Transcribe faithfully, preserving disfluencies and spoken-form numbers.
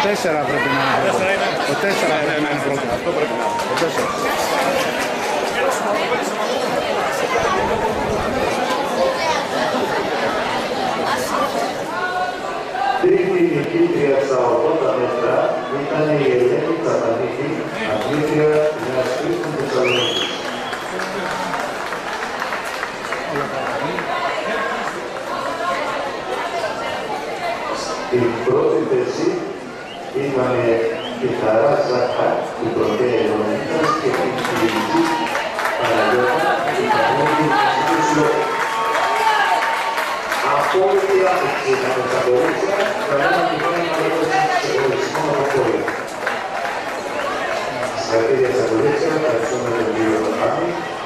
τέσσερα πρέπει να είναι πρώτο. Το τέσσερα πρέπει να είναι πρώτο. Αυτό πρέπει να είναι. Το τέσσερα. Τρίτη νικήτρια στα ογδόντα μέτρα ήταν η Ελένη Τσαπανίκη, αθλήτρια της Κρήτου Θεσσαλονίκη. Στην πρώτη θέση ήταν η Χαρά Ζάχα, η πρωτέα Ιωαννίτας και η Φιλική Παναγιώτα, η Παναγιώτη Κωνσταντίνου. Απόλυτη άφηξη να με τα κορίτσια, κανένα μηχάνημα σε χωρισμό αποχώρια. Συγχαρητήρια στα κορίτσια, ευχαριστούμε τον κύριο Ταπάνη.